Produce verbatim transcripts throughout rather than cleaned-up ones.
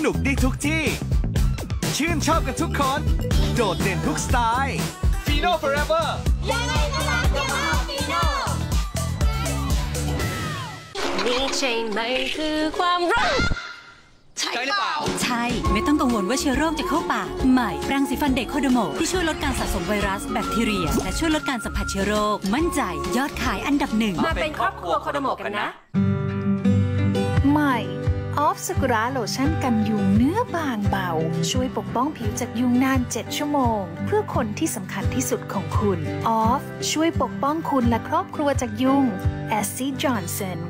นุกได้ทุกที่ชื่นชอบกันทุกคนโดดเด่นทุกสไตล์ฟีโน่ forever ยังไงก็รักยังเอาฟีโน่นี่ใช่ไหมคือความรักใช่หรือเปล่าใช่ไม่ต้องกังวลว่าเชื้อโรคจะเข้าปากใหม่แปรงสีฟันเด็กโคโดโมที่ช่วยลดการสะสมไวรัสแบคทีเรียและช่วยลดการสัมผัสเชื้อโรคมั่นใจยอดขายอันดับหนึ่งมาเป็นครอบครัวโคโดโมกันนะใหม่ออฟซากุระโลชั่นกันยุงเนื้อบางเบาช่วยปกป้องผิวจากยุงนานเจ็ดชั่วโมงเพื่อคนที่สำคัญที่สุดของคุณออฟช่วยปกป้องคุณและครอบครัวจากยุงแอสซี่จอห์นสัน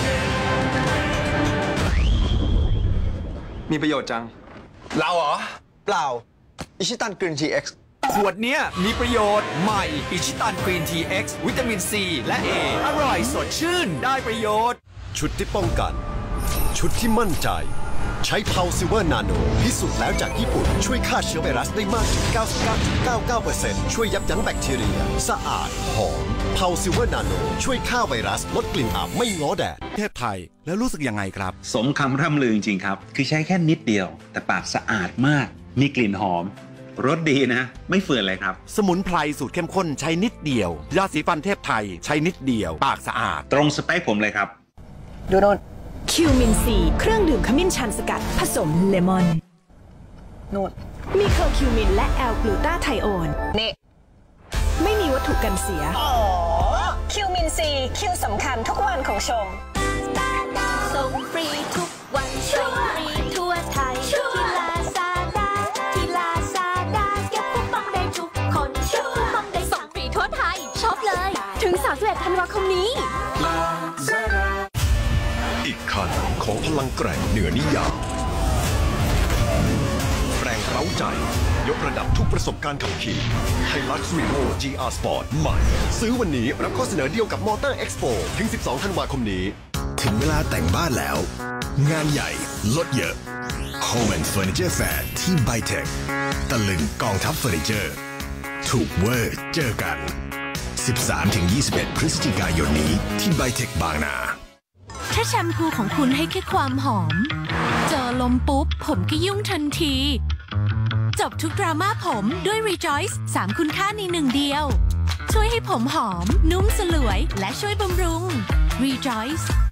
มีประโยชน์จังเราเหรอเปล่าอิชิตันกรีนทีเอ็กซ์ขวดเนี้ยมีประโยชน์ใหม่อิชิตันกรีนทีเอ็กซ์วิตามินซีและ A อร่อยสดชื่นได้ประโยชน์ชุดที่ป้องกันชุดที่มั่นใจใช้เพาซิลเวอร์นาโนพิสูจน์แล้วจากญี่ปุ่นช่วยฆ่าเชื้อไวรัสได้มากถึง เก้าสิบเก้าจุดเก้าเก้าเปอร์เซ็นต์ ช่วยยับยั้งแบคทีเรียสะอาดหอมเพาซิลเวอร์นาโนช่วยฆ่าไวรัสลดกลิ่นอับไม่ง้อแดดเทพไทยแล้วรู้สึกยังไงครับสมคำร่ำลือจริงๆครับคือใช้แค่นิดเดียวแต่ปากสะอาดมากมีกลิ่นหอมรสดีนะไม่เฟื่อนเลยครับสมุนไพรสูตรเข้มข้นใช้นิดเดียวยาสีฟันเทพไทยใช้นิดเดียวปากสะอาดตรงสเปคผมเลยครับดูโน่นคิวมินซีเครื่องดื่มขมิ้นชันสกัดผสมเลมอนโน่นมีเคอร์คิวมินและแอลกลูตาไทโอนเน่ไม่มีวัตถุกันเสียอ๋อคิวมินซีคิวสำคัญทุกวันของชมส่งฟรีทุกวันส่งฟรีทั่วไทยที่ลาซาด้าที่ลาซาด้าเก็บคูปองได้ทุกคนเก็บคูปองได้ส่งฟรีทั่วไทยช็อปเลยถึงสามสิบเอ็ดธันวาคมนี้อีกคันของพลังแกร่งเหนือนิยามแรงเร้าใจยกระดับทุกประสบการณ์ขับขี่ไฮลักซ์รีโว จี อาร์ Sport ใหม่ซื้อวันนี้รับข้อเสนอเดียวกับมอเตอร์เอ็กซ์โปถึงสิบสองธันวาคมนี้ถึงเวลาแต่งบ้านแล้วงานใหญ่ลดเยอะ Home and Furniture Fair ที่ไบเทคตะลึงกองทัพเฟอร์นิเจอร์ถูกเวอร์เจอกัน สิบสามถึงยี่สิบเอ็ด พฤศจิกายนนี้ที่ไบเทคบางนาถ้าแชมพูของคุณให้แค่ความหอมเจอลมปุ๊บผมก็ยุ่งทันทีจบทุกดราม่าผมด้วย Rejoice สามคุณค่าในหนึ่งเดียวช่วยให้ผมหอมนุ่มสลวยและช่วยบำรุง Rejoice